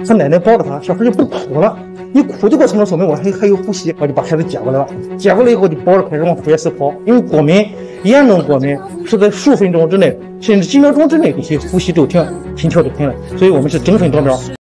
他奶奶抱着他，小孩就不哭了。你哭的过程中说明我还有呼吸，我就把孩子接过来了。接过来以后就抱着开始往腹室跑，因为过敏，严重过敏是在数分钟之内，甚至几秒钟之内，这些呼吸就停，心跳就停了。所以我们是精神导标。